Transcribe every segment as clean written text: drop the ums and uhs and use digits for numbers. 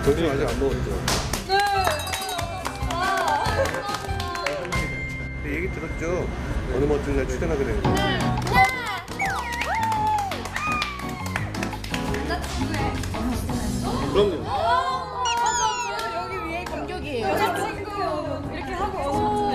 점심 아직 안 먹었죠? 네. 근데 얘기 들었죠? 어느 멋진 날 출연하게 되는 거. 그럼요. 맞아. 여기 위에 공격이에요. 여자친구 이렇게 하고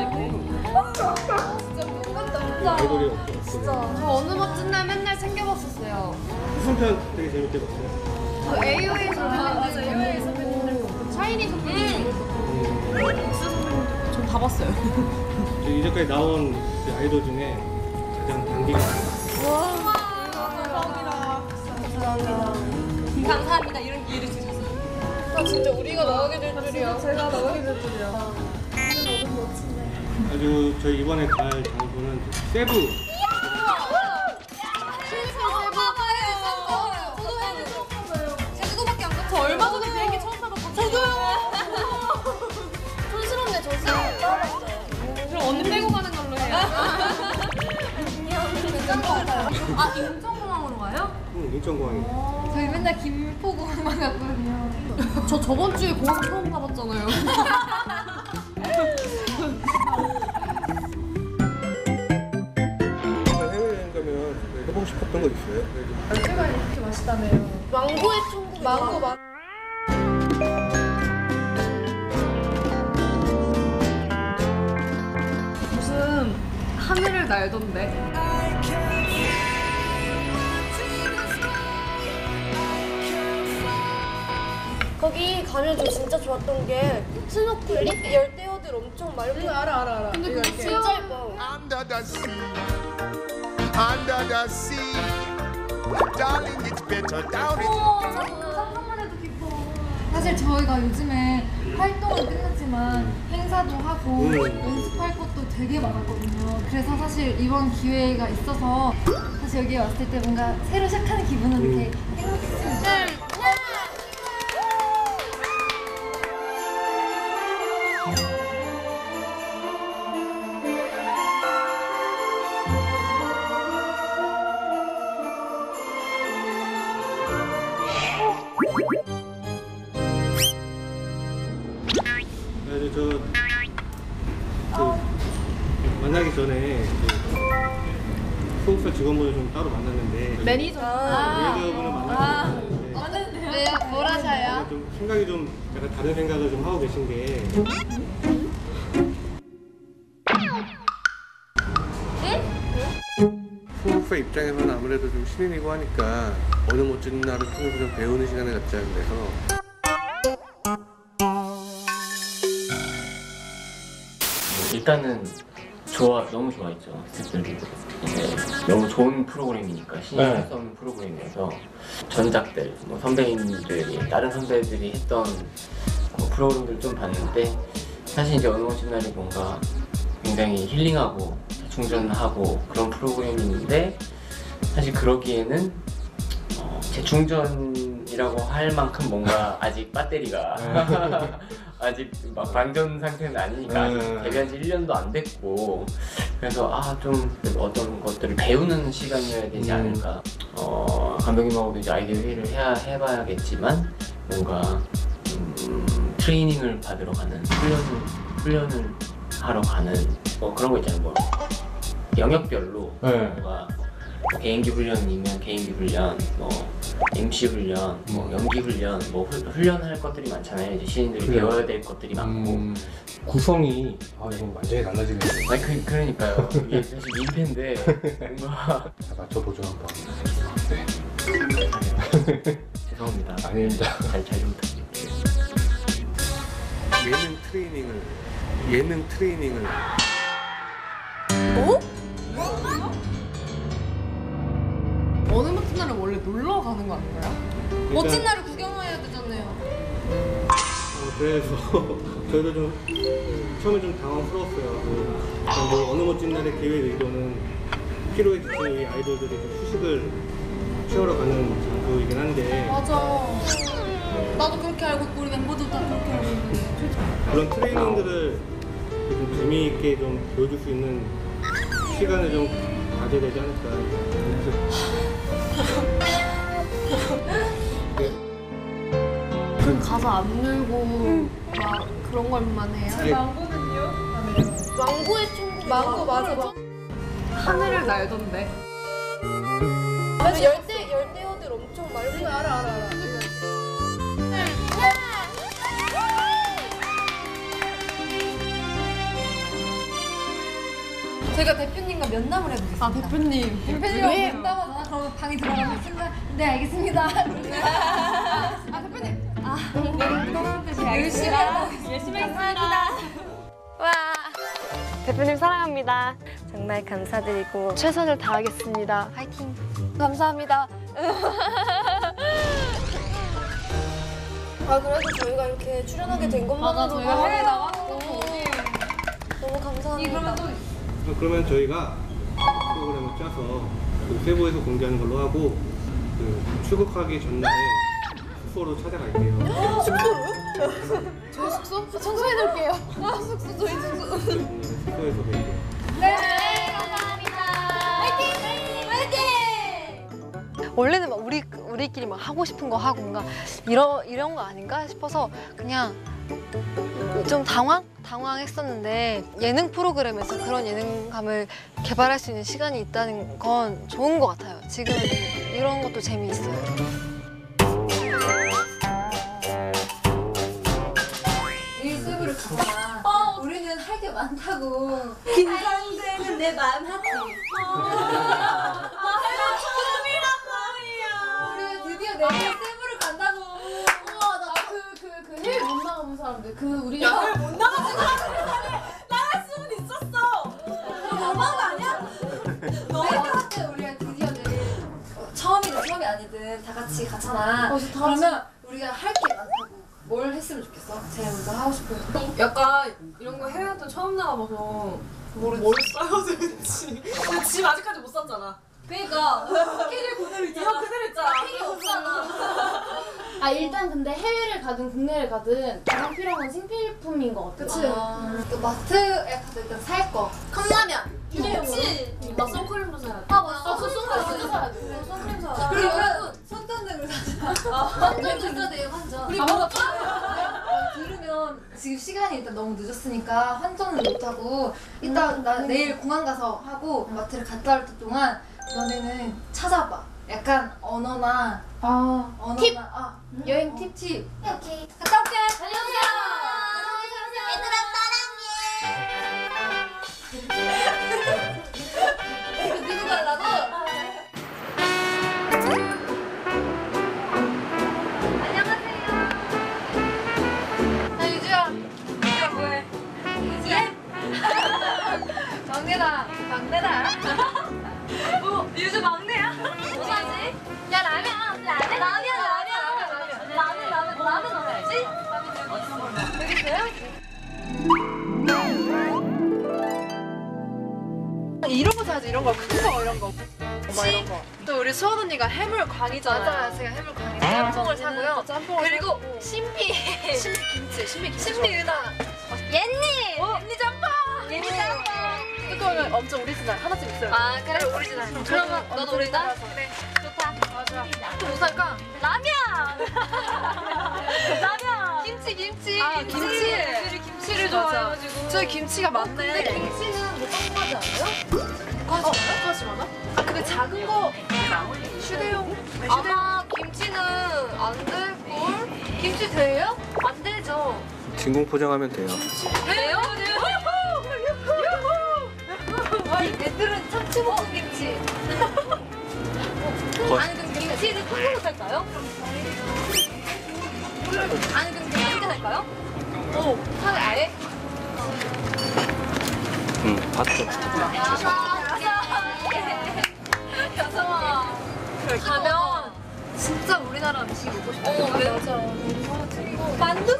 진짜 아이돌이 없죠. 진짜 저 어느 멋진 날 맨날 챙겨봤었어요. 무슨 편 되게 재밌게 봤어요? 저 AOA 선배님들 AOA 선배님들 샤이니 선배님 전 다 봤어요. 이제까지 나온 그 아이돌 중에 가장 단기가 많아요. 감사합니다. 이런 기회를 주셔서. 아 진짜 우리가 나오게 될 줄이야. 제가 나오게 될 줄이야. 아주 저희 이번에 갈 장소는 세부. 제주도밖에 안 갔어요. 저 얼마 전에 비행기 처음 타봤거든요. 저도요. 촌스럽네 저. 그럼 언니 빼고 가는 걸로 해요. 아 인천공항으로 가요? 응, 인천공항에. 저희 맨날 김포공항만 갔거든요. 저 저번 주에 공항 처음 가봤잖아요. 해외여행 가면 해보고 싶었던 거 있어요? 안주가 이렇게 맛있다며요. 망고의 천국. 망고. 무슨 하늘을 날던데. 거기 가면 저 진짜 좋았던 게 스노클링? 열대어들 엄청 맑고 알아. 근데 그게 진짜 예뻐. Under the sea, under the sea, darling, it's better down in. 상상만 해도 기뻐. 사실 저희가 요즘에 활동은 끝났지만 행사도 하고 연습할 것도 되게 많았거든요. 그래서 사실 이번 기회가 있어서 사실 여기 왔을 때 뭔가 새로 시작하는 기분은 되게 행복했습니다. 그래서 만나기 전에 소속사 직원분을 좀 따로 만났는데 매니저. 매니저분을 만났는데 왜요? 뭘 하셔요? 좀 생각이 좀 약간 다른 생각을 좀 하고 계신 게 소속사 입장에서는 아무래도 좀 신인이고 하니까 어느 멋진 날을 통해서 좀 배우는 시간을 갖자는 데서 일단은 너무 좋아했죠. 스태프들도 너무 좋은 프로그램이니까 신의 할 수 없는 프로그램이어서 전작들, 뭐 선배님들이 다른 선배들이 했던 프로그램들 좀 봤는데 사실 이제 어느 멋진 날이 뭔가 굉장히 힐링하고 재충전하고 그런 프로그램인데 사실 그러기에는 재충전이라고 할 만큼 뭔가 아직 배터리가 아직 막 방전 상태는 아니니까 데뷔한 지 1년도 안 됐고 그래서 좀 어떤 것들을 배우는 시간이어야 되지 않을까. 감독님하고도 이제 아이디어 회의를 해봐야겠지만 뭔가 트레이닝을 받으러 가는 훈련을 하러 가는 그런 거 있잖아요. 뭐 영역별로 뭔가 개인기 훈련이면 개인기 훈련, 뭐 MC 훈련, 뭐 연기 훈련, 뭐 훈련할 것들이 많잖아요. 이제 신인들이 배워야 될 것들이 많고 구성이 이건 완전히 달라지네요. 아니 그러니까요. 이게 사실 민폐인데 뭔가 다 맞춰보죠 한번. 죄송합니다. 아닙니다. 잘 좀 부탁드릴게요. 예능 트레이닝을 어느 멋진 날은 원래 놀러 가는 거 아닌가요? 멋진 날을 구경해야 되잖아요. 그래서 저희도 좀 처음에 좀 당황스러웠어요. 뭐 어느 멋진 날의 계획 의도는 피로에 지친 우리 아이돌들이 좀 휴식을 취하러 가는 장소이긴 한데 맞아. 나도 그렇게 알고 있고 우리 멤버들도 다 그렇게 알고 있는데. 그런 트레이닝들을 좀 재미있게 좀 보여줄 수 있는 시간을 좀 가져야 되지 않을까. 그럼 가서 안 놀고 막 그런 걸만 해요? 아니, 망고의 천국. 망고 맞아. 하늘을 날던데. 그래서 열대어들 엄청 많고. 알아. 저희가 대표님과 면담을 해보겠습니다. 아 대표님. 대표님과 왜? 면담하잖아. 그러면 방에 들어가면 순간 네 알겠습니다. 아 대표님. 열심히 하겠습니다. 와. 대표님 사랑합니다. 정말 감사드리고 최선을 다하겠습니다. 파이팅. 감사합니다. 아 그래도 저희가 이렇게 출연하게 된 것만으로도 저희가 해외 나가는 것도 너무 감사합니다. 그러면 또 그러면 저희가 프로그램을 짜서 그 세부에서 공개하는 걸로 하고 그 출국하기 전날에 숙소로 찾아갈게요. 저희 숙소? 청소해놓을게요. 숙소 저희 숙소. 숙소에서 뵐게요. 네 감사합니다. 파이팅. 원래는 막 우리끼리 막 하고 싶은 거 하고 뭔가 이런 거 아닌가 싶어서 그냥 좀 당황했었는데 예능 프로그램에서 그런 예능감을 개발할 수 있는 시간이 있다는 건 좋은 것 같아요. 지금 이런 것도 재미있어요. 일습을 가거나 우리는 할 게 많다고 긴장되는 내 마음 하트 우리가 드디어 내일 세부를 간다고 우와 나 그 해외 못 나가본 사람들 그 우리 해외 못 나가본 나갈 수는 있었어. 너무한 거 아니야? 너무한 때 우리가 드디어 내일 처음이든 처음이 아니든 다 같이 가잖아 그러면 우리가 할 게 많다고 뭘 했으면 좋겠어? 제일 먼저 하고 싶은 거 약간 이런 거 해외 활동 처음 나가봐서 뭘 써야 되는지. 근데 집 아직까지 못 샀잖아. 그러니까 스케줄 그대로 있잖아 이거 그대로 있잖아. 필요 없잖아 아 일단 근데 해외를 가든 국내를 가든 가장 필요한 건 생필품인 것 같아. 그치 그 마트에 가서 일단 살 거 컵라면. 그치 나 선크림도 사야 돼. 아 맞아 아, 그 선크림 사야 돼. 선크림 사야 돼. 그리고 여러분 손전등을 사자 환전도 있어야 돼요 환전 우리 뭐가 들으면 지금 시간이 일단 너무 늦었으니까 환전을 못하고 이따 나 내일 공항 가서 하고 마트를 갔다 올 때 동안 너네는 찾아봐 약간 언어나 팁! 여행 팁 오케이 갔다 올게 다녀오세요 얘들아 사랑해 누구 가려고? 야 유주야 뭐해? 예? 막내다 뭐 유주 막내야? 뭐하지? 야 라면 먹어야지? 여기 있어요? 이런 거 사야지. 이런 거 큰 거 이런 거. 막 이런 거. 또 우리 수원 언니가 해물 광이잖아요. 맞아요 제가 해물 강의 짬뽕을 사고요. 그리고 신비 신비 은하. 옌니 옌니 짬뽕 이거는 엄청 오리지널 하나쯤 있어요. 아 그래 오리지널 그러면 너도 오리지널? 그래 좋다 맞아 또 뭐 살까? 라면 김치 아, 김치를 좋아해가지고. 저희 김치가 많네. 근데 김치는 뭐 짬뽕하지 않아요? 까지 많아? 아 근데 작은 거 휴대용? 아마 김치는 안 될걸? 김치 돼요? 안 되죠. 진공 포장하면 돼요. 돼요? 와 애들은 참치볶음 김치 아니 그럼 김치는 통으로 살까요? 아니 그럼 김치 살까요? 사을 아예? 응, 봤죠. 여성아 가면 진짜 우리나라 음식 먹고 싶어 맞아. 만두?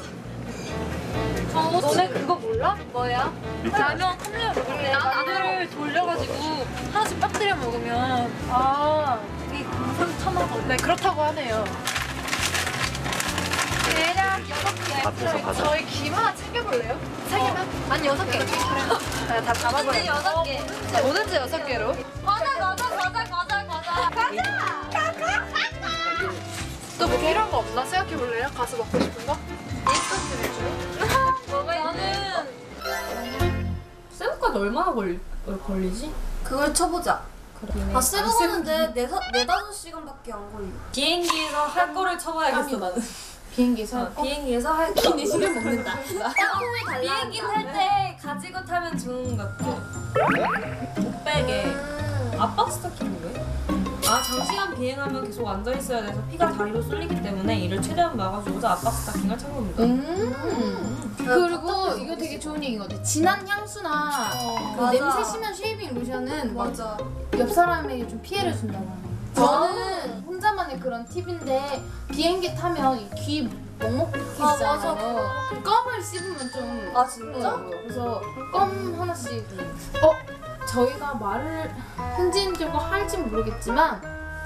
너네 그거 몰라? 뭐야? 라면 컵라면 먹을 때 라면을 돌려가지고 하나씩 빠뜨려 먹으면 이 금방 쳐먹어 네 그렇다고 하네요. 대략 6개 앞에서 가자. 저희 김 하나 챙겨볼래요? 3개만? 아니 6개 그래. 다 담아봐요. 6개 뭐든지 6개로. 가자 또 또 뭐 필요한 거 없나 생각해볼래요? 가서 먹고 싶은 거? 나는 세부까지 얼마나 걸리지? 그걸 쳐보자. 그러네. 아 세부 가는데 4-5시간밖에 안 걸려. 비행기에서 할 거를 쳐봐야겠어 나는. 비행기에서? 비행기에서 할 거. 비행기 시간 먹는다. 땅콩이 달라. 비행기 탈 때 가지고 타면 좋은 것 같아. 옷백에 압박 스타킹이 왜? 아 장시간 비행하면 계속 앉아 있어야 돼서 피가 다리로 쏠리기 때문에 이를 최대한 막아주고자 압박 스타킹을 찬 겁니다. 그리고 이거 되게 좋은 얘기인 것 같아. 진한 향수나 그 맞아. 냄새 심한 쉐이빙 로션은 막 맞아. 옆 사람에게 좀 피해를 준다고 하네. 저는 혼자만의 그런 팁인데 비행기 타면 이 귀 먹먹해지잖아요. 그 껌을 씹으면 좀 아 진짜? 그래서 껌 하나씩. 저희가 말을 현지인들과 할지 모르겠지만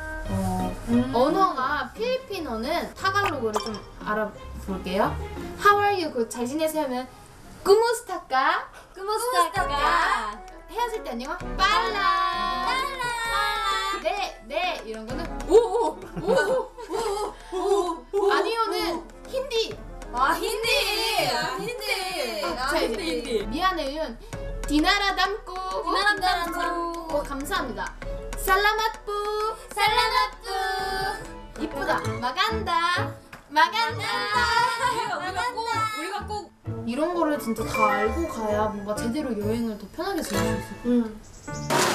언어가 필리핀어는 타갈로그를 좀 알아볼게요. How are you? 그 잘 지내세요 하면 꾸무스타까? 꾸무스타까? 헤어질 때 안녕? 빨라. 네 이런 거는 오오 아니요는 힌디. 아 힌디. 자 이제 미안해요는 디나라 담고 감사합니다. 살라맛뿌 이쁘다. 마간다. 우리가 꼭 이런 거를 진짜 다 알고 가야 뭔가 제대로 여행을 더 편하게 즐길 수 있어요.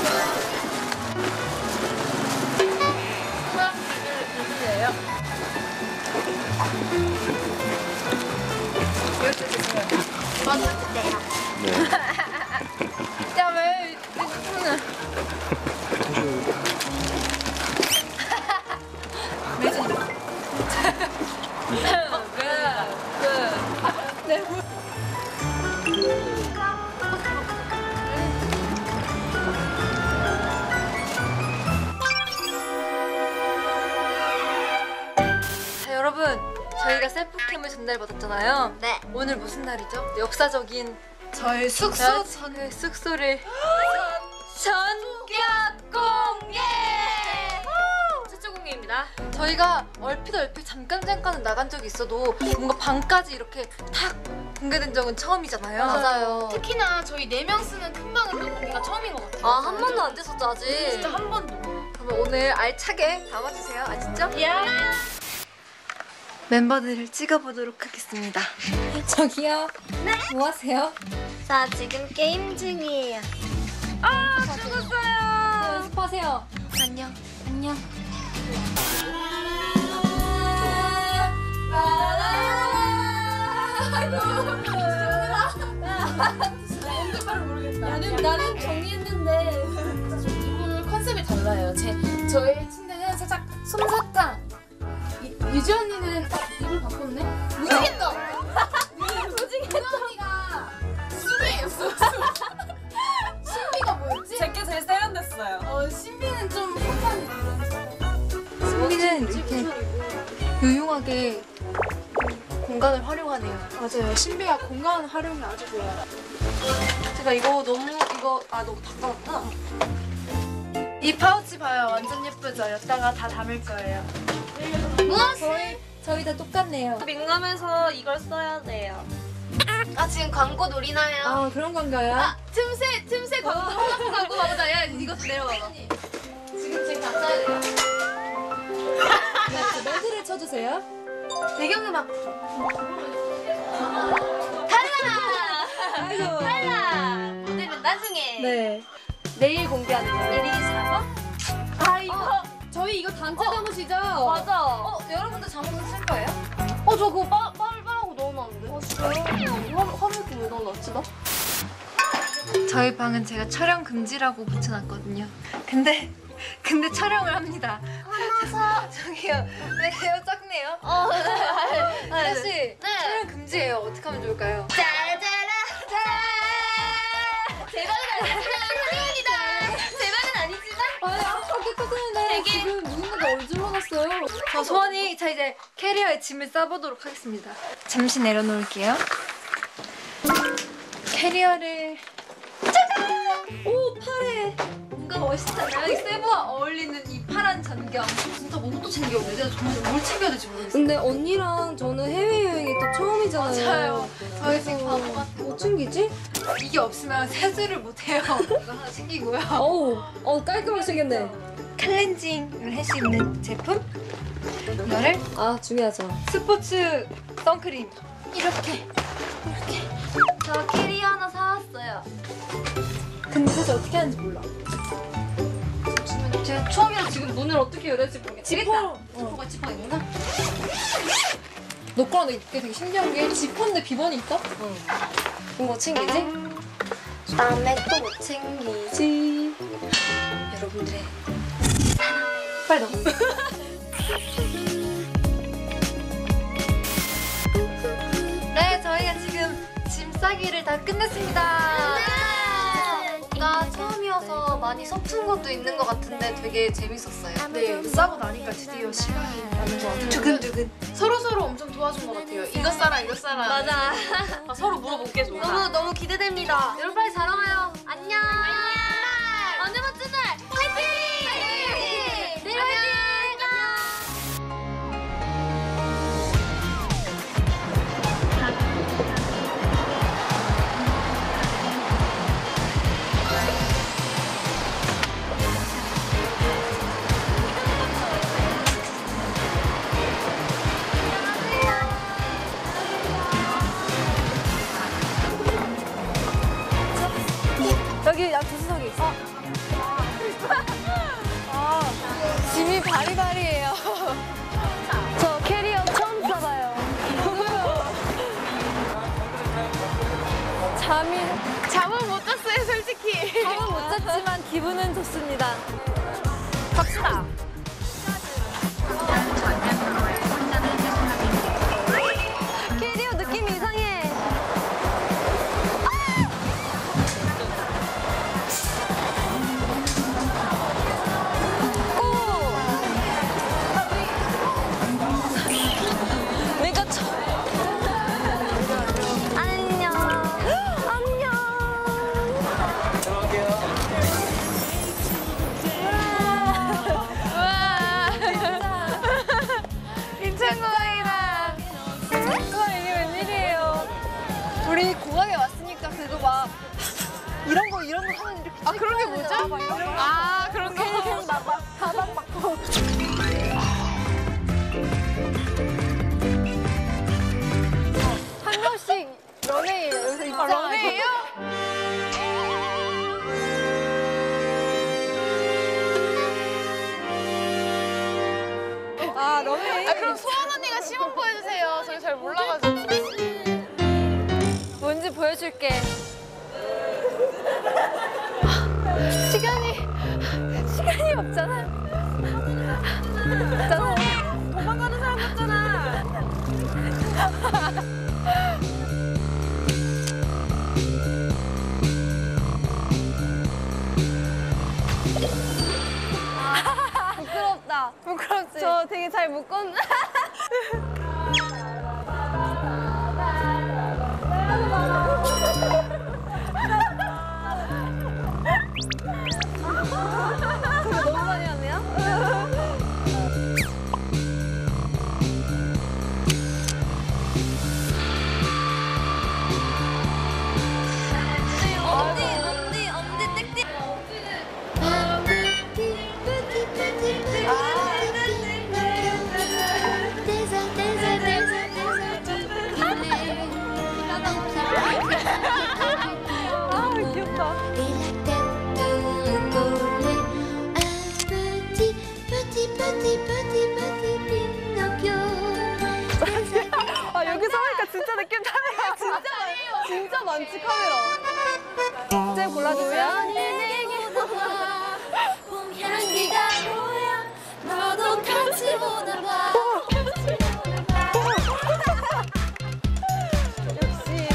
자, 여러분 저희가 셀프캠을 전달받았잖아요. 네. 오늘 무슨 날이죠? 역사적인 저희 숙소 저희 숙소를 전격 공개! 최초 공개입니다. 저희가 얼핏 잠깐은 나간 적이 있어도 뭔가 방까지 이렇게 탁 공개된 적은 처음이잖아요. 맞아요. 특히나 저희 4명 쓰는 큰 방은 또 공개가 처음인 것 같아요. 아, 한 번도 안 됐었죠, 아직. 진짜 한 번도. 그러면 오늘 알차게 담아주세요. 아시죠? 멤버들을 찍어보도록 하겠습니다. 저기요. 뭐 하세요? 자 지금 게임 중이에요. 연습하세요. 안녕. 나는 정리했는데 이분 컨셉이 달라요. 저의 침대는 살짝 솜사탕. 유지 언니는 입을 바꿨네. 무지개떡. 언니가 수비였어. 신비가 뭐였지? 제게 제일 세련됐어요. 신비는 좀 폭탄. 신비는 이렇게 유용하게 공간을 활용하네요. 맞아요. 신비가 공간 활용이 아주 좋아요. 제가 너무 닦아놨다. 이 파우치 봐요. 완전 예쁘죠? 여기다가 다 담을 거예요. 저희 다 똑같네요. 민감해서 이걸 써야 돼요. 아 지금 광고 노리나요? 아, 그런 건가요? 틈새 광고 맞아. 야 이거 내려와봐. 지금 다 써야 돼요. 멘트를 쳐주세요. 배경음악. 아이고. 오늘은 나중에 네. 내일 공개하는 거. 1위 4번? 아 이거 저희 이거 단체 잠옷이죠? 맞아. 여러분들 잠옷은 쓸 거예요? 저 그거 빨라고 넣어놨는데. 진짜요? 화면에 왜 넣어놨지 나? 저희 방은 제가 촬영 금지라고 붙여놨거든요. 근데 촬영을 합니다. 저기요. 네, 헤어 작네요. 사실 촬영 금지예요. 어떻게 하면 좋을까요? 제 방은 아니지만 아니, 아까 깨끗했는데 지금 누군가가 얼굴 넣었어요. 저 소원이 이제 캐리어에 짐을 싸보도록 하겠습니다. 잠시 내려놓을게요. 캐리어를 짜잔! 오, 팔에 뭔가 멋있잖아요. 이 세부와 어울리는 이 파란 전경. 진짜 뭐부터 챙겨야 돼? 내가 정말 뭘 챙겨야 될지 모르겠어. 근데 언니랑 저는 해외여행이 또 처음이잖아요. 맞아요. 저희 지금 바보 같아요. 뭐 챙기지? 이게 없으면 세수를 못해요. 이거 하나 챙기고요. 어우 깔끔하게 챙겼네. 클렌징을 할 수 있는 제품. 이거를 아 중요하죠. 스포츠 선크림. 이렇게. 저 캐리어 하나 사왔어요. 근데 사실 어떻게 하는지 몰라. 제가 처음이라 지금 문을 어떻게 열어야 될지 모르겠어. 지겠다. 지퍼가 있나? 너 거랑 이게 되게 신기한 게 지퍼인데 비번이 있다? 응. 이거 챙기지? 그다음에 또 뭐 챙기지? 여러분들의 사랑. 빨리 넣어. 네, 저희가 지금 짐 싸기를 다 끝냈습니다. 뭔가 처음이어서 많이 서툰 것도 있는 것 같은데 되게 재밌었어요. 네, 싸고 나니까 드디어 시간이 나는 것 같아요. 두근두근. 서로 엄청 도와준 것 같아요. 이거 싸라 이거 싸라. 맞아. 서로 물어볼게 좋다. 너무 기대됩니다. 여러분 빨리 자러 가요. 안녕. 어느 멋진 날 화이팅! 내일 화이팅! 여기 약 조수석에 있어. 짐이 바리바리해요. 저 캐리어 처음 써봐요. 잠은 못 잤어요, 솔직히. 잠은 못 잤지만 기분은 좋습니다. 갑시다. 캐리어 느낌이 이상해. 내가 안녕. 안녕. 우와. 인천공항이다. 와, 이게 웬일이에요. 우리 공항에 왔으니까 그거 막 이런 거 하면 이렇게 아 그런 게 뭐죠? 아 그런 거 그냥 막 가방 막고 한 명씩 런웨이에요. 여기서 입장. 런웨이요? 아 런웨이. 아 그럼 소원 언니가 시범 보여주세요. 저희 잘 몰라가지고. 뭔지 보여줄게. 시간이 없잖아. 도망가는 사람 같잖아. 부끄럽다. 부끄럽지? 저 되게 잘 묶었는데. 너무 많이 왔네요? 엄지 땡땡. 아, 귀엽다. 아 여기서 하니까 진짜 느낌 다르다. 진짜 많지 카메라. 쌤 골라주세요. 향기가 보여 너도 같이 보나 봐. 역시.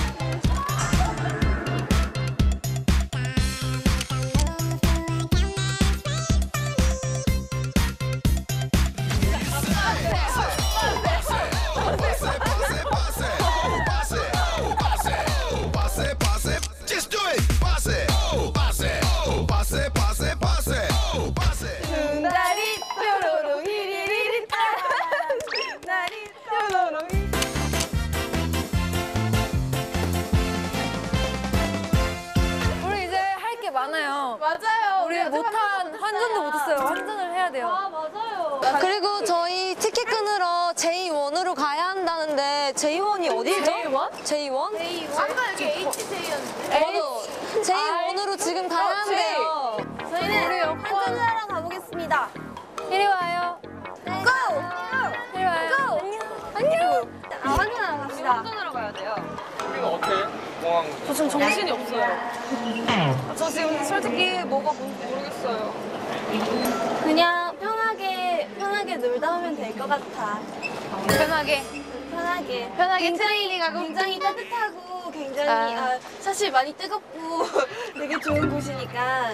Just do it. Pass it. Pass it. Pass it. Pass it. Pass it. 환전도 못했어요. 환전을 해야 돼요. 아 맞아요. 그리고 저희 티켓 끊으러 J1으로 가야 한다는데 J1이 어디죠? J1? 아까 여기 HJ였는데. 맞아. J1으로 지금 가야 한대요. 저희는 환전을 하러 가보겠습니다. 이리 와요. 고! 이리 와요. 안녕. 아 환전하러 갑시다. 운전하러 가야 돼요. 우리가 어때? 공항. 저 지금 정신이 없어요. 저 지금 솔직히 뭐가 뭔지 모르겠어요. 그냥 편하게 놀다 오면 될 것 같아. 편하게. 트레이닝하고. 굉장히 따뜻하고 굉장히 사실 많이 뜨겁고 되게 좋은 곳이니까.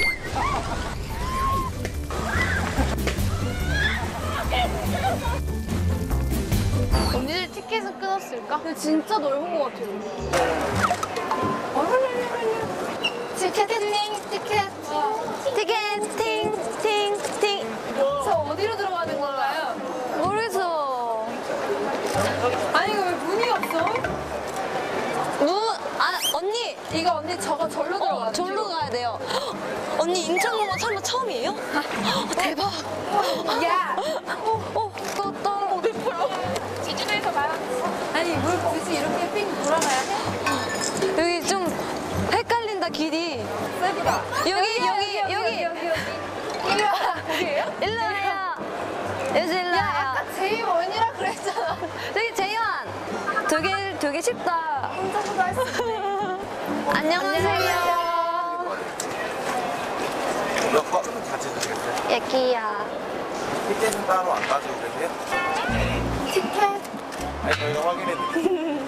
언니들 티켓은 끊었을까? 근데 진짜 넓은 것 같아요. 티켓팅. 저 어디로 들어가는 건가요? 모르겠어. 아니 이거 왜 문이 없어? 언니. 이거 언니 저거 절로 들어가. 절로 가야 돼요. 언니 인천공항 설마 처음이에요? 대박. 야. 또. 제주도에서 말한. 아니 뭘 굳이 이렇게 삥 돌아가야 돼? 여기 좀 헷갈린다 길이. 세부다. 여기. 이리 와. 거기에요? 일로 와요. 여기 일로 야 와요. 아까 J1이라 그랬잖아. 저기 재현. 되게 쉽다. 혼자서도 할 수 있네. 안녕하세요. 몇 번 같이 드시겠어요? 예끼야. 티켓은 따로 안 가지고 계세요? 티켓. 아니 저희가 확인해 드릴게요.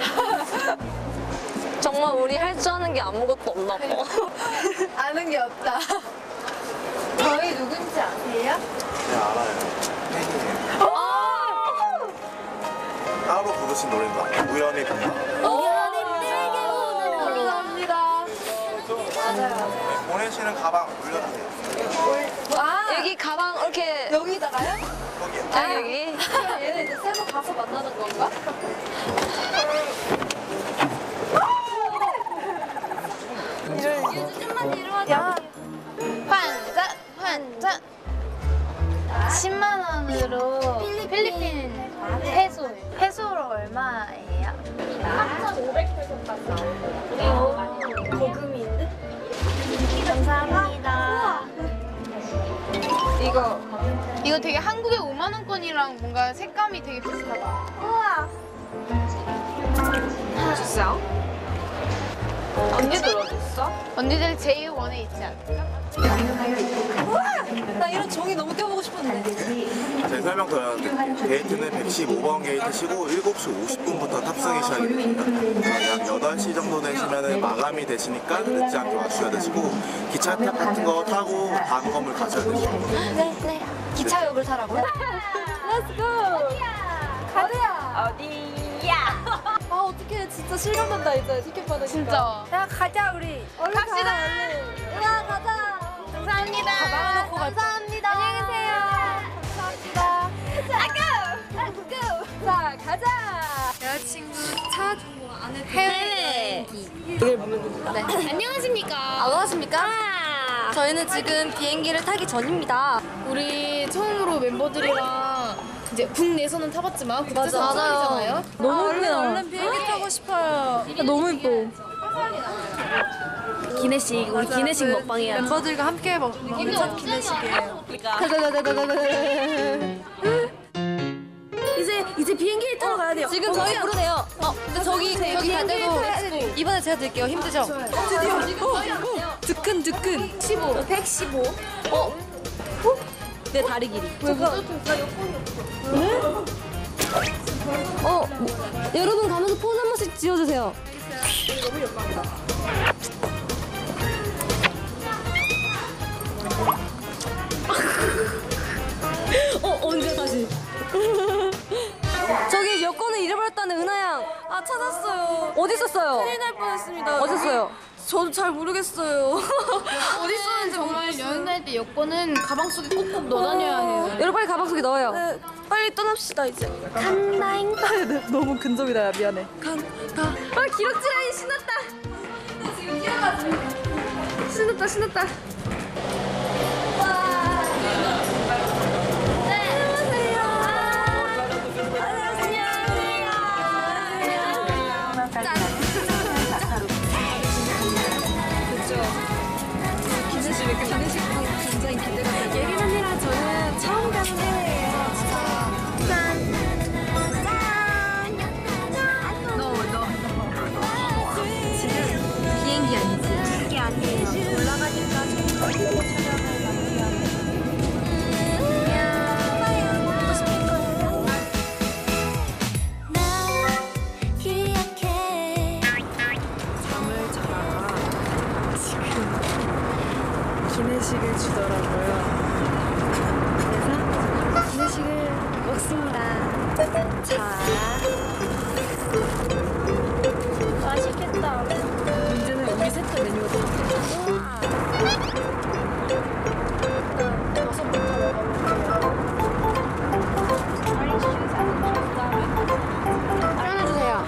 정말 우리 할 줄 아는 게 아무것도 없나 봐. 아는 게 없다. 저희 누군지 아세요? 네 알아요. 팬이에요. 따로 부르신 노래인가? 우연히 빛나. 감사합니다. 네, 보내시는 가방 올려주세요. 여기 가방 이렇게 여기다가요? 거기요. 여기. 얘네 이제 세부 가서 만나는 건가? 좀만 뒤로 하자. 환전. 10만 원으로 필리핀 페소로 얼마예요? 3,500페소까지 나오고 고금인데? 감사합니다. 이거 되게 한국의 5만 원권이랑 뭔가 색감이 되게 비슷하다. 우와. 주세요. 언니들 어디 있어? 언니들 J1에 있지 않을까? 나 이런 종이 너무 껴보고 싶었는데. 제 설명 드렸는데 게이트는 115번 게이트시고 7시 50분부터 탑승이 시작이 됩니다. 약 8시 정도 되시면 마감이 되시니까 늦지 않게 와주셔야 되시고 기차 같은 거 타고 다음 건물 가셔야 되시고 네. 기차역을 타라고요? 가자. 어디야? 아 어떡해 진짜 실감난다 이제 티켓 받으니까. 진짜. 야 가자 우리. 얼른 갑시다. 가, 얼른. 야 가자. 감사합니다. 가방 놓고 감사합니다. 안녕히 계세요. 감사합니다. 고! 자 가자. 여자친구 차 정보가 안 해도 해외. 네. 안녕하십니까? 안녕하십니까? 저희는 지금 비행기를 타기 전입니다. 우리 처음으로 멤버들이랑 이제 국내에서는 타봤지만 국제선 맞아요. 처음이잖아요. 너무 얼른 비행기 타고 싶어요. 너무 예뻐. 기내식 우리 기내식 먹방이야. 멤버들과 함께 먹는 첫 기내식이에요. 이제 비행기 타러 가야 돼요. 지금 저희 부르세요. 근데 저기 갈 때도 이번에 제가 드릴게요. 힘드죠? 드디어 지금 드큰 15 115. 내 다리 길이. 여러분 가면서 포즈 한 번씩 지어주세요. 언제 다시? 저기 여권을 잃어버렸다는 은하양. 아 찾았어요. 어디 있었어요? 큰일 날 뻔했습니다. 어디 있어요? 저도 잘 모르겠어요. 어디 있었는지 정말 여행 다닐 때 여권은 가방 속에 꼭꼭 넣어다녀야 해요. 여러분 빨리 가방 속에 넣어요. 네, 빨리 떠납시다 이제. 간다잉. 너무 근접이다 야 미안해. 기럭지라인 신났다. 신났다. 와. 있더라고요. 그래서 음식을 먹습니다. 자, 맛있겠다. 문제는 우리 셋다 메뉴가 똑같아. 일단 버섯부터 먹어볼게요. 꺼내주세요.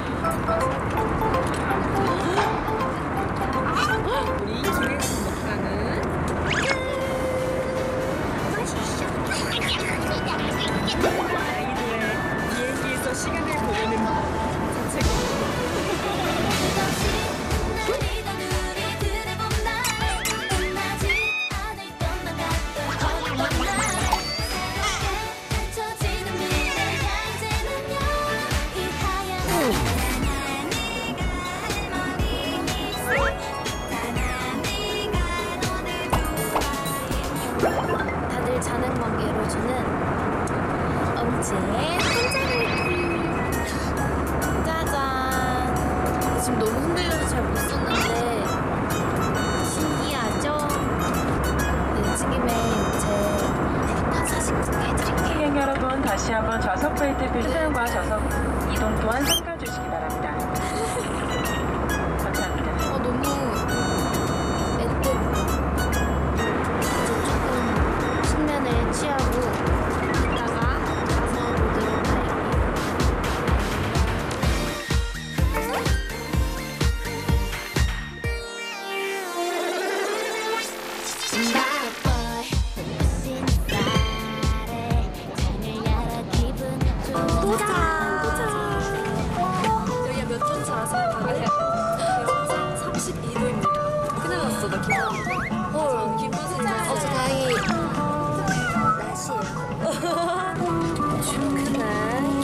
우리 중국식 먹방은 아이들의 비행기에서 시간을 보내는 자체가 다들 자는 멍게로 주는 엄지의 한자를 짜잔. 지금 너무 흔들려서 잘 못 썼는데 신기하죠? 네, 튀김에 제 사진 소개해드릴게요. 승객 여러분, 다시 한번 좌석 벨트 사용과 좌석 이동 또한 삼가주시기 바랍니다. 감사합니다. 너무 애때 조금 숙면을 취하고 이따가 가서 보도록 할게요. 여기가 몇 점 차라서 32도입니다. 큰일 났어, 나 기분. 기분 진짜. 저 다행히 낮이에요. 출근할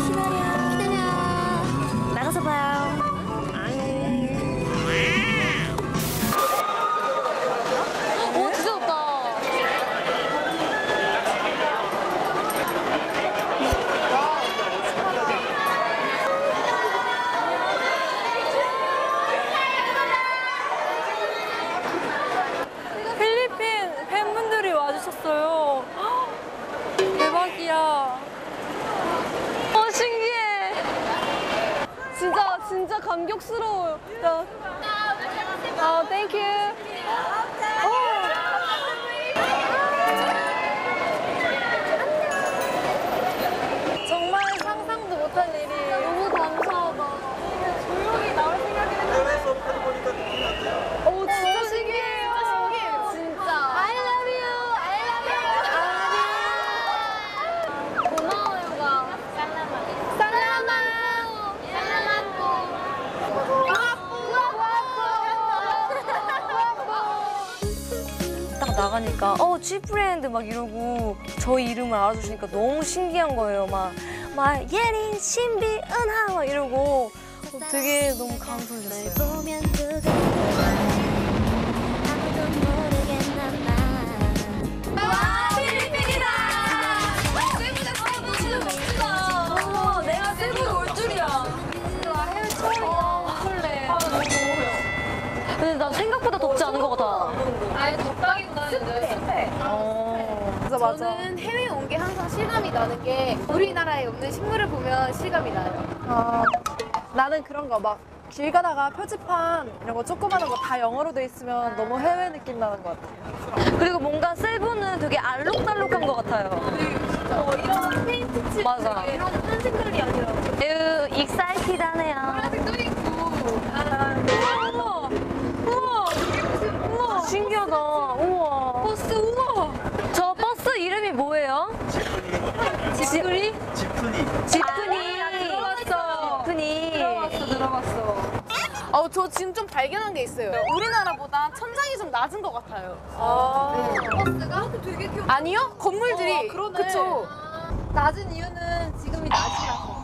기다려. 나가서 봐요. 오, 진짜 좋다. 필리핀 팬분들이 와주셨어요. 대박이야. 신기해. 진짜 감격스러워요. 땡큐. 정말 상상도 못한 일이에요. 너무 감사하다. 조용히 나올 생각이 했는데. 진짜 신기해요. 진짜. I love you. I love you. 고마워요가. 살라마. 딱 나가니까 G프렌드 막 이러고 저희 이름을 알아주시니까 너무 신기한 거예요. 막 예린, 신비, 은하 막 이러고 되게 너무 감동이었어요. 와, 필리핀이다! 세부다, 세부! 진짜 멋지다! 내가 세부에 올 줄이야. 와, 해외 처음이야. 설레. 너무 더워요. 근데 난 생각보다 덥지 않은 것 같아. 아니 덥다기보다는 습해. 맞아. 저는 해외에 온 게 항상 실감이 나는 게 우리나라에 없는 식물을 보면 실감이 나요. 나는 그런 거 막 길 가다가 표지판 이런 거 조그마한 거 다 영어로 돼 있으면 너무 해외 느낌 나는 것 같아요. 그리고 뭔가 세부는 되게 알록달록한 것 같아요. 이런 페인트 칠 맞아. 이런 한 색깔이 아니라 에휴, 익사이티드하네요. 파란색도 있고. 우와, 신기하다. 우와. 버스, 우와. 저 버스 이름이 뭐예요? 지프니? 지프니. 들어봤어. 지프니. 들어봤어. 저 지금 좀 발견한 게 있어요. 우리나라보다 천장이 좀 낮은 것 같아요. 버스가 되게 귀엽. 아니요? 건물들이. 그러네. 그쵸? 낮은 이유는 지금이 낮이라서.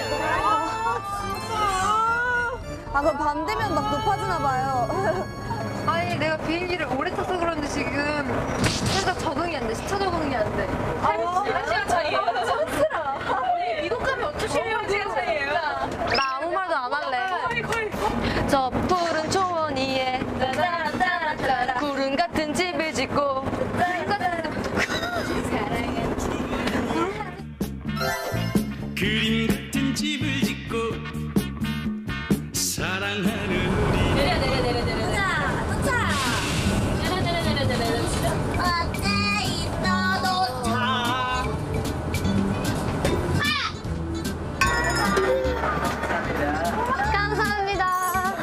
그럼 밤 되면 막 높아지나 봐요. 아니 내가 비행기를 오래 타서 그런데 지금 살짝 적응이 안 돼. 시차 적응이 안 돼. 한 시간 차이에요. 천스라. 미국 가면 어쩌시려고 시간 차이에요? 나 아무 말도 안 할래. 저 푸른 초원 위에 구름 같은 집을 짓고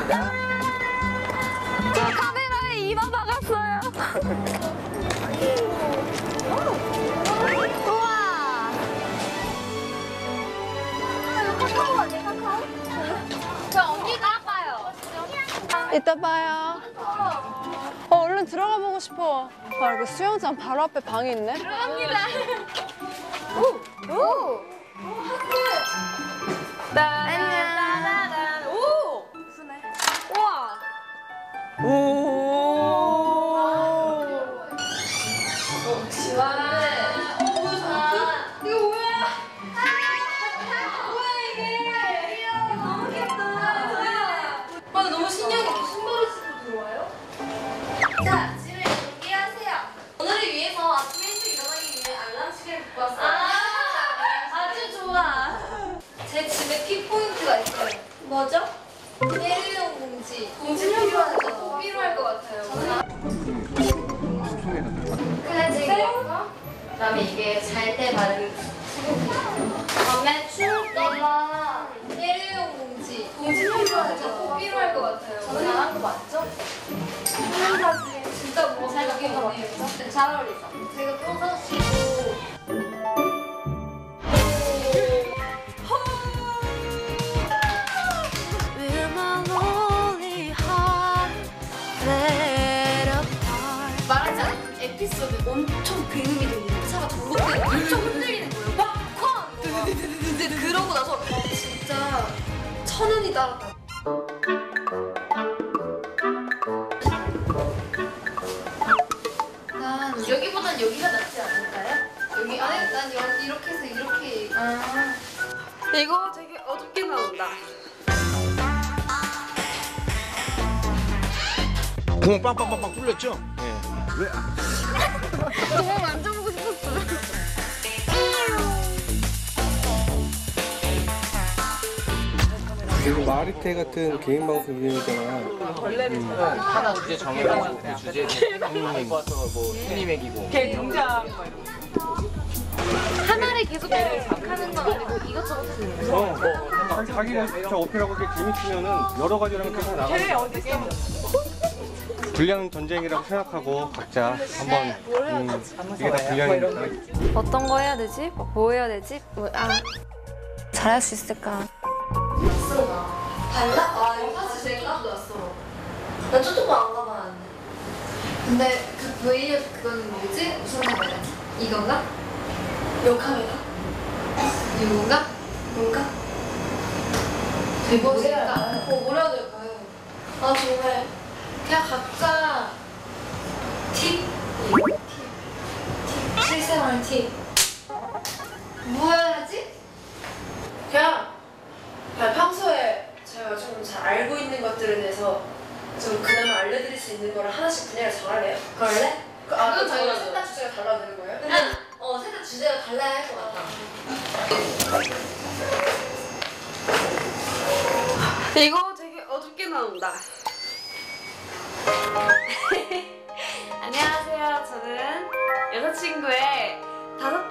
저 카메라에 이마 박았어요. 우와. 카카오 아니야, 카카오? 저 언니가 아파요. 이따 봐요. 얼른 들어가 보고 싶어. 아, 여기 수영장 바로 앞에 방이 있네. 들어갑니다. 오! 안녕. 오! 우와! 시원해. 이거 뭐야? 뭐야 이게? 이거 너무 귀엽다. 맞아, 너무 신기하게 신발을 신고 들어와요? 자, 짐을 준비하세요. 오늘을 위해서 아침에 일찍 일어나기 위해 알람 시계를 갖고 왔어요. 아주 좋아. 제 짐에 키포인트가 있어요. 뭐죠? 일회용 봉지. 봉지는 필요하죠. 꼭 필요할 것 같아요. 클렌징 워터. 그다음에 이게 잘 때 바르는 수분. 다음에 추울 때 일회용 봉지. 봉지는 필요하죠. 꼭 필요할 것 같아요. 저는 잘한 거 맞죠? 진짜 뭐 잘 맞게 보내요. 잘 어울리죠? 제가 평상시에도 말하지 않은 에피소드 엄청 굉음이 들리는 차가 전복되고 엄청 흔들리는 거예요. 막 쾅! 근데 그러고 나서 진짜 천운이 따랐다. 난 여기보단 여기가 낫지 않을까요? 여기 아니 난 이렇게 해서 이렇게 이거 되게 어둡게 나온다. 구멍 빵빵빵빵 뚫렸죠? 예. 왜? 너무 만져보고 싶었어요. 그리고 마리테 같은 개인 방송 유행이잖아. 하나 주제 정해가지고 그 주제에 입고 와서 뭐 순위 매기고 걔 등장. 하나를 계속 하는 건 아니고 이것저것 하는 거. 자기가 저 어필하고 그게 재밌으면은 여러 가지랑 계속 걔 나가요. 어디 있어? 불량 전쟁이라고 생각하고 각자 한번 이게 다 불량이니까. 어떤 거 해야 되지? 뭐 해야 되지? 잘할 수 있을까? 달라? 아 이거 사실 생각도 났어. 나 쪼쪼도 안 가봤는데. 근데 그 브이앱 그건 뭐지? 무슨 카메라? 이건가? 요 카메라? 이건가? 이건가? 뭐랄까? 뭘 해야 될까요? 아 정말 그냥 각자 팁? 실생활 팁. 뭐 해야지? 그냥 평소에 제가 좀 잘 알고 있는 것들에 대해서 좀 그나마 알려드릴 수 있는 거를 하나씩 분야를 정할래요? 그럴래? 그럼 저희가 생각 주제가 달라야 되는 거예요? 살짝 주제가 달라야 할 것 같다. 이거 되게 어둡게 나온다. 안녕하세요. 저는 여자친구의 첫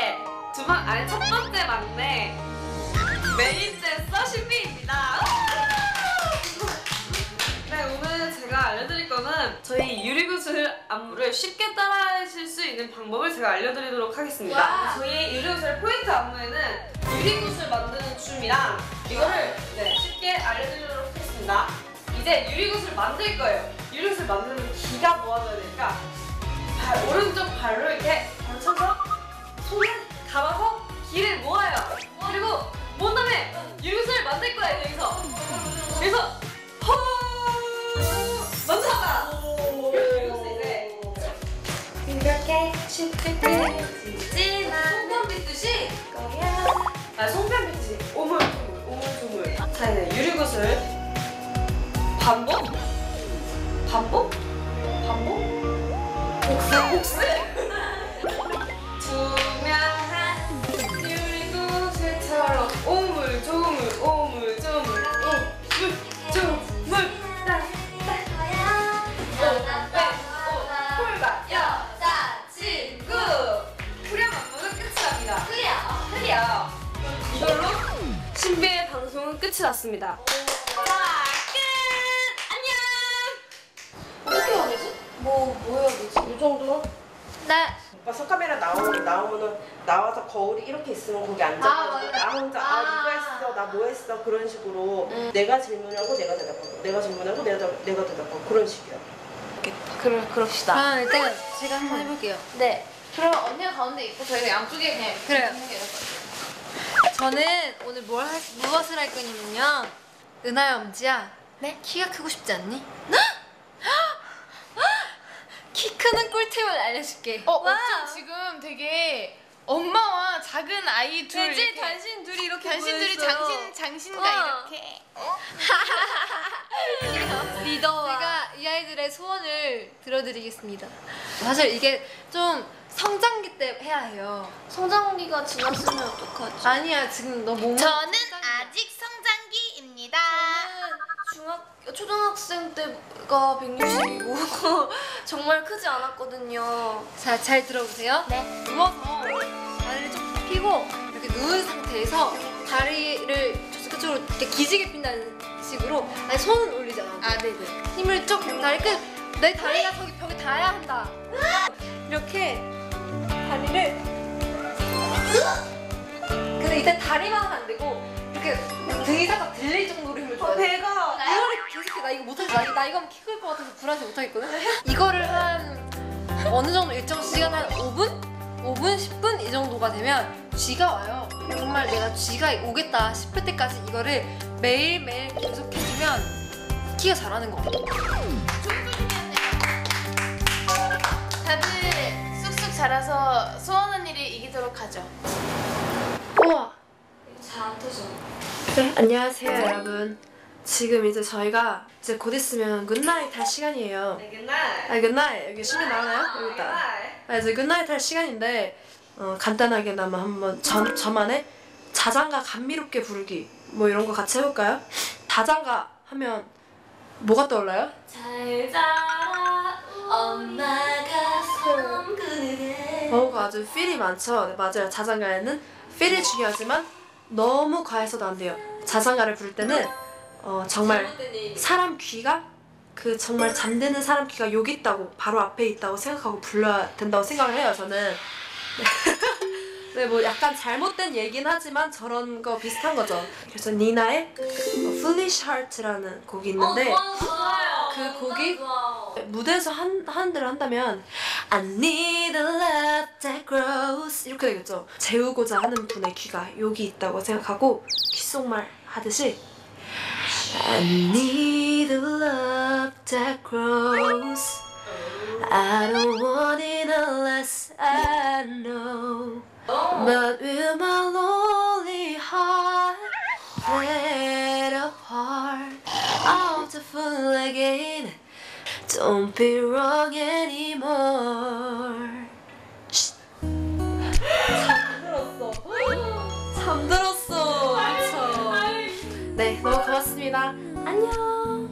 번째 막내 메인 댄서 신비입니다. 네, 오늘 제가 알려드릴 거는 저희 유리구슬 안무를 쉽게 따라하실 수 있는 방법을 제가 알려드리도록 하겠습니다. 저희 유리구슬 포인트 안무에는 유리구슬 만드는 춤이랑 이거를 쉽게 알려드리도록 하겠습니다. 이제 유리구슬 만들 거예요. 유리구슬 만드는 기가 모아져야 되니까 오른쪽 발로 이렇게 걸쳐서 손을 감아서 기를 모아요. 그리고 모은 다음에 유리구슬을 만들 거예요. 여기서 만들었다. 유리구슬 이제 이렇게 쉽게 찌나 송편 빗듯이 송편 빗듯이 오물조물. 자, 이제 유리구슬 반복 복습 투명한 유리구슬처럼 오물조물 폴바 여자친구 후렴 안무는 끝이 납니다. 클리어. 이걸로 신비의 방송은 끝이 났습니다. 자, 끝! 뭐 해야 되지? 이 정도? 네. 오빠 손카메라 나오면은 나와서 거울이 이렇게 있으면 거기 앉아가지고 나 혼자 이거 했어 나 뭐 했어 그런 식으로 내가 질문하고 내가 대답하고 내가 질문하고 내가 대답하고 그런 식이야. 그럽시다. 그럼 일단 제가 한번 해볼게요. 네. 그럼 언니가 가운데 있고 저희가 양쪽에 그냥 이렇게 그래요. 있는 게 나을 것 같아요. 저는 오늘 무엇을 할 거냐면요. 은하야 엄지야. 네? 키가 크고 싶지 않니? 키 크는 꿀팁을 알려줄게. 어쩜 지금 되게 엄마와 작은 아이 둘 그치? 이렇게 단신 둘이 이렇게 단신 둘이 모여있어요. 장신가 이렇게 리더와 제가 이 아이들의 소원을 들어드리겠습니다. 사실 이게 좀 성장기 때 해야 해요. 성장기가 지났으면 어떡하지? 아니야 지금 너 몸은 저는 성장기야. 아직 성장기입니다. 초등학생 때가 160이고 정말 크지 않았거든요. 자, 잘 들어보세요. 네. 누워서 다리를 쭉 펴고 이렇게 누운 상태에서 다리를 저쪽으로 이렇게 기지개 핀다는 식으로 아니 손은 올리지 않아. 아, 네네. 힘을 쭉 다리 끝. 내 다리가 저기 벽에 닿아야 한다. 이렇게 다리를 근데 이때 다리만 하면 안 되고 이렇게 등이 살짝 들릴 정도로 힘을 줘야 돼. 배가 이거를 계속해. 나 이거 못하겠어. 나 이거 하면 키 클 것 같아서 불안해서 못하겠거든. 이거를 한 어느 정도 일정 시간 한 5분? 5분, 10분 이 정도가 되면 쥐가 와요. 정말 내가 쥐가 오겠다 싶을 때까지 이거를 매일매일 계속 해주면 키가 자라는 거 같아요. 다들 쑥쑥 자라서 소원 언니를 이기도록 하죠. 우와 잘 안 터져. 네, 안녕하세요 여러분. 지금 이제 저희가 이제 곧 있으면 굿나잇 할 시간이에요. 굿나잇. 여기 신이 나오나요? 여기 있다. 이제 굿나잇 할 시간인데 간단하게나마 한번 저만의 자장가 감미롭게 부르기 뭐 이런 거 같이 해볼까요? 자장가 하면 뭐가 떠올라요? 잘 자라 엄마가 손 그늘에. 그 아주 필이 많죠. 네, 맞아요. 자장가에는 필이 중요하지만 너무 과해서도 안 돼요. 자장가를 부를 때는 정말 사람 귀가 정말 잠드는 사람 귀가 여기 있다고 바로 앞에 있다고 생각하고 불러야 된다고 생각을 해요. 저는. 네, 뭐 약간 잘못된 얘긴 하지만 저런 거 비슷한 거죠. 그래서 니나의 Foolish Heart라는 곡이 있는데 그 곡이 무대에서 하는 대로 한다면 I need a love that grows 이렇게 되겠죠. 재우고자 하는 분의 귀가 여기 있다고 생각하고 귓속말 하듯이 I need a love that grows I don't want it unless I know But will my lonely heart play a part of the fool again Don't be wrong anymore 잠들었어 그쵸 네 너무 고맙습니다 안녕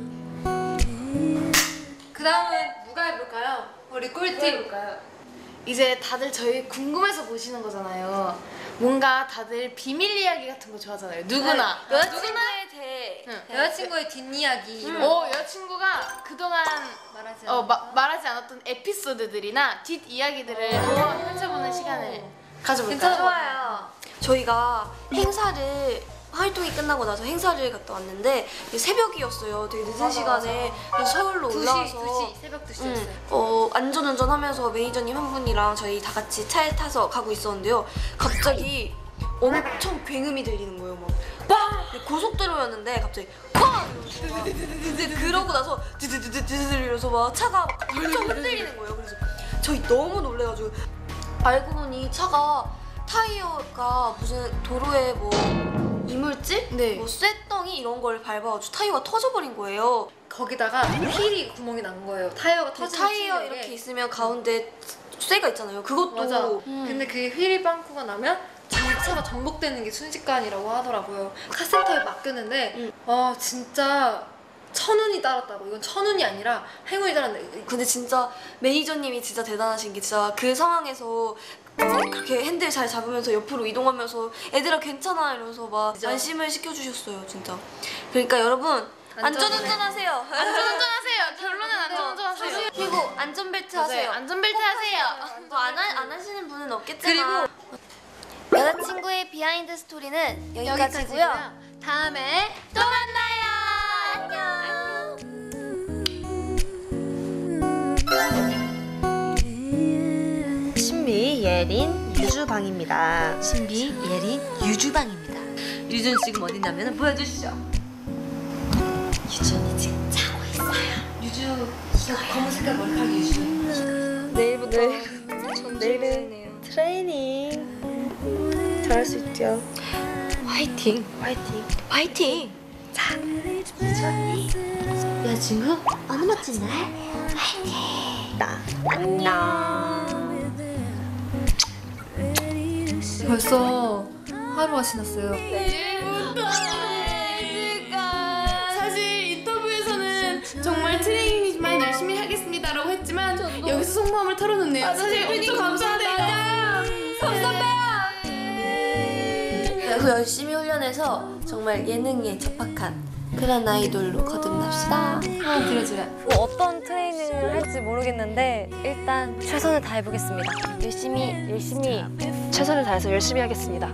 그 다음은 누가 해볼까요? 우리 꿀팁 해볼까요? 이제 다들 저희 궁금해서 보시는 거잖아요. 뭔가 다들 비밀 이야기 같은 거 좋아하잖아요. 누구나. 여자친구에 대해 여자친구의 뒷이야기 여자친구가 그동안 말하지 말하지 않았던 에피소드들이나 뒷이야기들을 한번 펼쳐보는 시간을 가져볼까요? 좋아요. 저희가 행사를 활동이 끝나고 나서 행사를 갔다 왔는데 새벽이었어요. 되게 늦은 시간에 그래서 서울로 올라와서 2시, 새벽 2시였어요. 안전운전하면서 매니저님 한 분이랑 저희 다 같이 차에 타서 가고 있었는데요. 갑자기 엄청 굉음이 들리는 거예요. 막 빵! 고속도로였는데 갑자기 쾅! 그러고 나서 드드드드드 이러면서 막 차가 엄청 흔들리는 거예요. 그래서 저희 너무 놀래가지고 알고 보니 차가 타이어가 무슨 도로에 뭐 이물질? 네. 뭐 쇳덩이 이런 걸 밟아가지고 타이어가 터져버린 거예요. 거기다가 휠이 구멍이 난 거예요. 타이어가 터진 타이어 이렇게 있으면 가운데 쇠가 있잖아요. 그것도 맞아. 근데 그 휠이 빵꾸가 나면 차가 전복되는 게 순식간이라고 하더라고요. 카센터에 맡겼는데 진짜 천운이 따랐다고. 이건 천운이 아니라 행운이 따랐는데 근데 진짜 매니저님이 진짜 대단하신 게 진짜 그 상황에서 그렇게 핸들 잘 잡으면서 옆으로 이동하면서 애들아 괜찮아 이러면서 막 안심을 시켜주셨어요 진짜. 그러니까 여러분 안전운전하세요. 안전운전하세요. 결론은 안전운전하세요. 하세요. 그리고 안전벨트 하세요. 안전벨트 하세요. 뭐 안 하시는 분은 없겠지만. 그리고 여자친구의 비하인드 스토리는 여기까지고요. 다음에 또 만나요. 안녕. 신비, 예린, 유주방입니다. 신비, 예린, 유주방입니다. 유준 지금 어디냐면 보여주시죠. 유준이 지금 자고 있어요. 유주 검은 색깔 머리카락 유주. 내일부터 내일은 트레이닝 잘할 수 있죠. 화이팅. 화이팅. 자, 유주 언니. 여자친구 어느 멋진 날 화이팅. 나 안녕. 벌써 하루가 지났어요. 사실 인터뷰에서는 정말 트레이닝만 열심히 하겠습니다라고 했지만 여기서 속마음을 털어놓네요. 사실 엄청 감사합니다. 그 열심히 훈련해서 정말 예능에 접박한 그런 아이돌로 거듭납시다. 하나 드려줘요. 뭐 어떤 트레이닝을 할지 모르겠는데 일단 최선을 다해보겠습니다. 열심히 최선을 다해서 열심히 하겠습니다.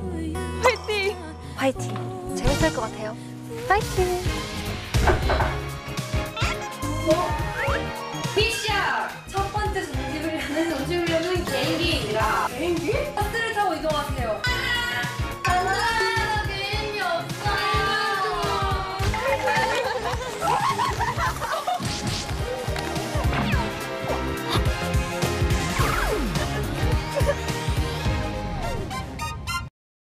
화이팅! 재밌을 것 같아요. 화이팅! 미션! 첫 번째 정지훈련은 개인기입니다. 개인기?